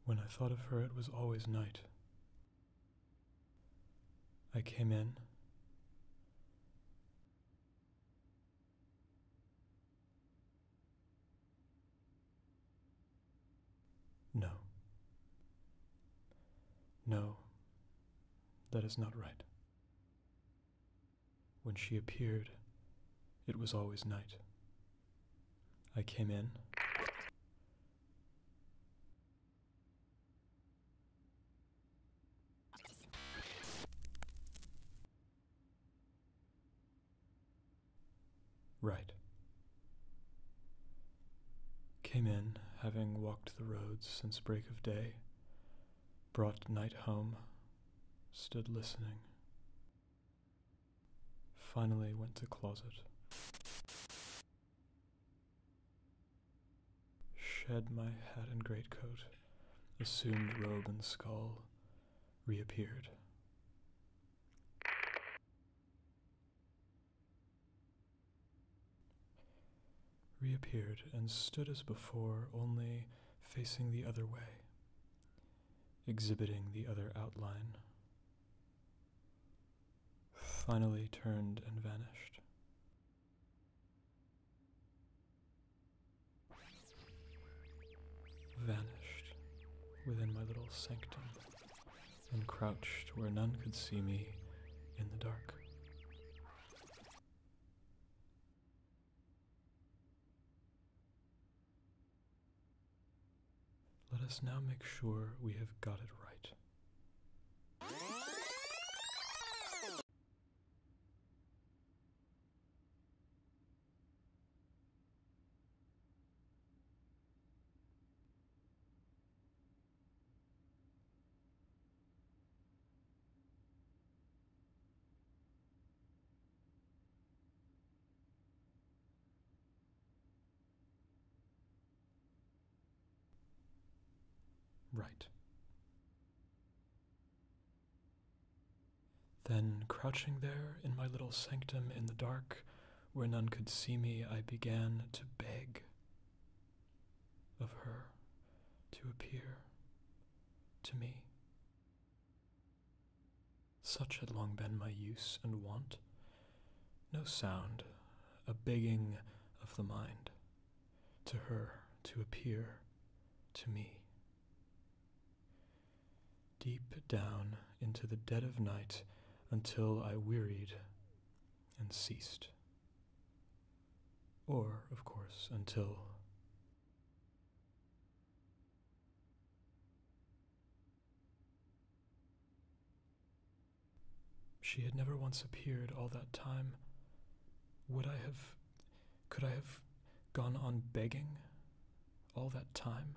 When I thought of her, it was always night. I came in. No. No, that is not right. When she appeared, it was always night. I came in. Right. Came in, having walked the roads since break of day, brought night home, stood listening. Finally went to closet. Shed my hat and greatcoat, assumed robe and skull, reappeared. Reappeared and stood as before, only facing the other way, exhibiting the other outline. Finally turned and vanished. Vanished within my little sanctum and crouched where none could see me in the dark. Let us now make sure we have got it right. Right. Then, crouching there in my little sanctum in the dark, where none could see me, I began to beg of her to appear to me. Such had long been my use and wont. No sound, a begging of the mind, to her to appear to me. Deep down into the dead of night, until I wearied and ceased. Or, of course, until she had never once appeared all that time. Could I have gone on begging all that time?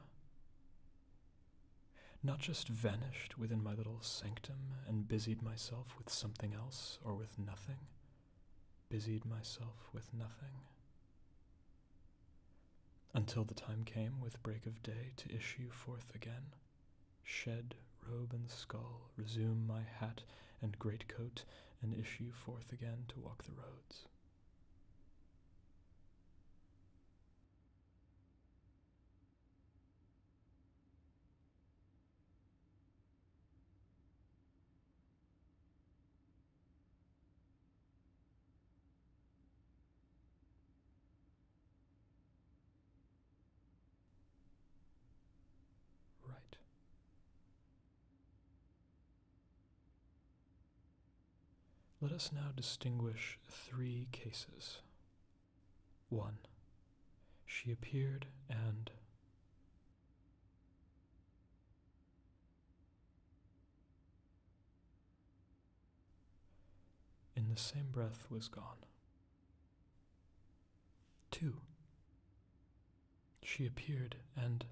Not just vanished within my little sanctum and busied myself with something else or with nothing. Busied myself with nothing. Until the time came with break of day to issue forth again. Shed robe and skull, resume my hat and greatcoat, and issue forth again to walk the roads. Right. Let us now distinguish 3 cases. 1. She appeared and in the same breath was gone. 2. She appeared and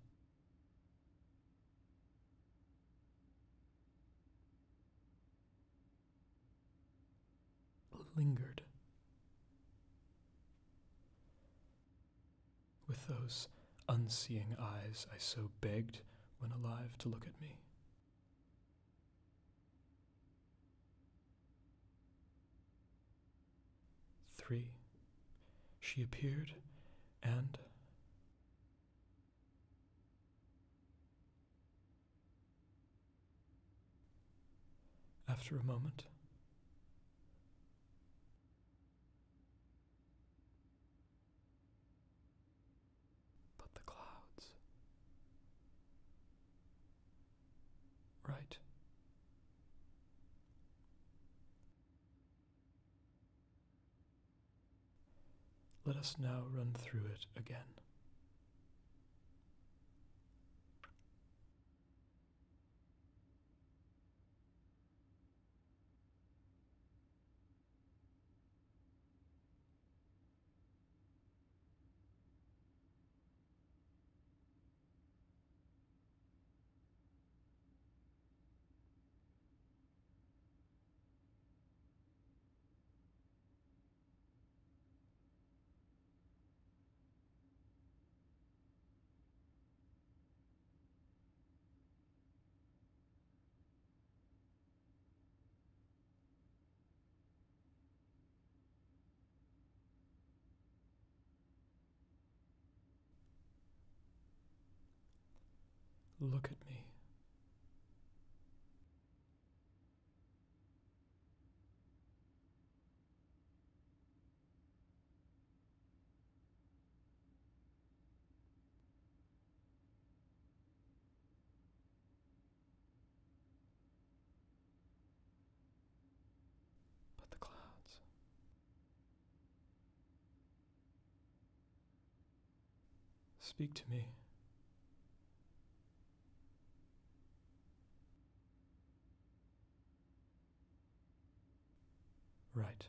lingered with those unseeing eyes I so begged when alive to look at me. 3. She appeared and After a moment, but the clouds. Right. Let us now run through it again. Look at me. But the clouds. Speak to me. Right.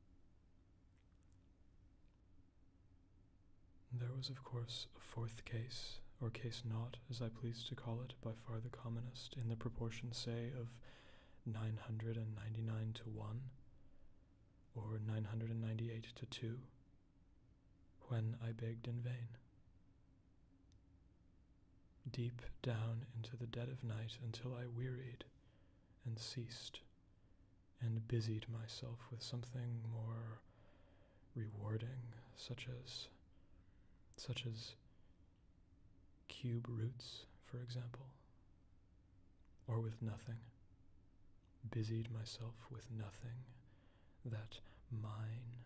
There was, of course, a fourth case, or case naught, as I please to call it, by far the commonest, in the proportion, say, of 999 to 1, or 998 to 2, when I begged in vain. Deep down into the dead of night until I wearied and ceased, and busied myself with something more rewarding, such as cube roots, for example, or with nothing, busied myself with nothing, that mine,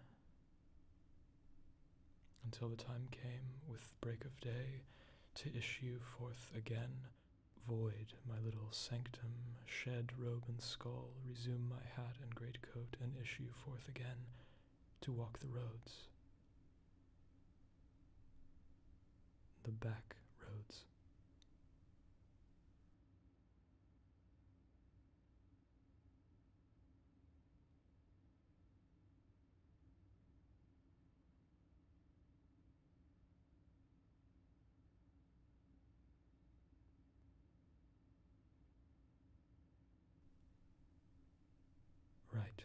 until the time came, with break of day, to issue forth again, void my little sanctum, shed robe and skull, resume my hat and greatcoat, and issue forth again, to walk the roads. The back roads. Right.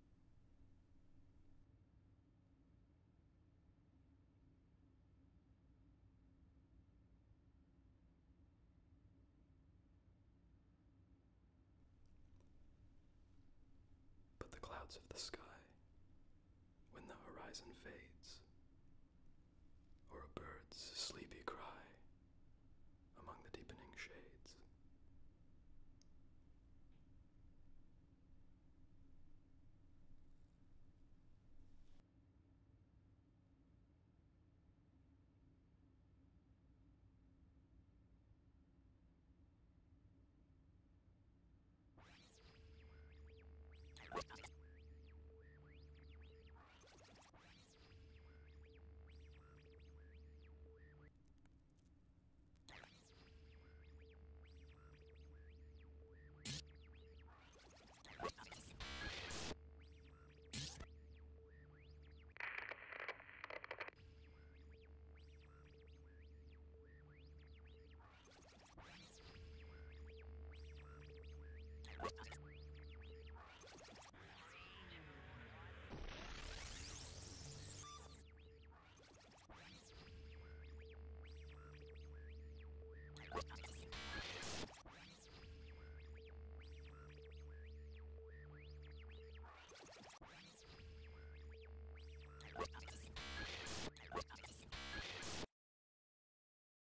But the clouds of the sky, when the horizon fades, or a bird's sleepy cry among the deepening shades.